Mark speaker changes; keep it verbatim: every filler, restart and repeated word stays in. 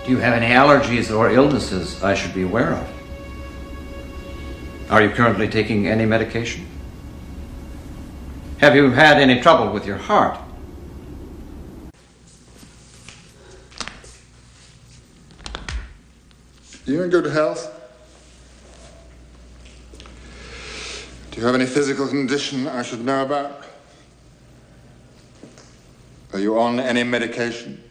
Speaker 1: Do you have any allergies or illnesses I should be aware of? Are you currently taking any medication? Have you had any trouble with your heart?
Speaker 2: Are you in good health? Do you have any physical condition I should know about? Are you on any medication?